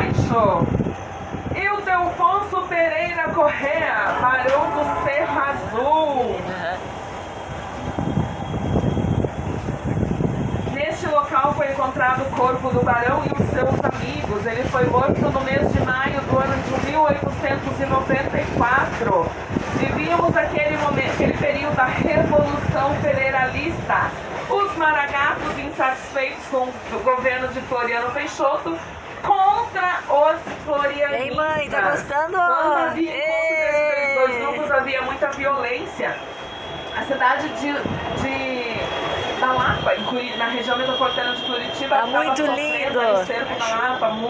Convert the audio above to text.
baixo. Ildefonso Pereira Correa, barão do Cerro Azul. Neste local foi encontrado o corpo do barão e os seus amigos. Ele foi morto no mês de maio do ano de 1894. Vivíamos aquele período da Revolução Federalista. Os maragatos, insatisfeitos com o governo de Floriano Peixoto, contra os florianistas. Ei, mãe, tá gostando? Quando havia encontro desses dois grupos, havia muita violência. A cidade da Lapa, na região metropolitana de Curitiba, tá muito lindo. Cerco da Lapa,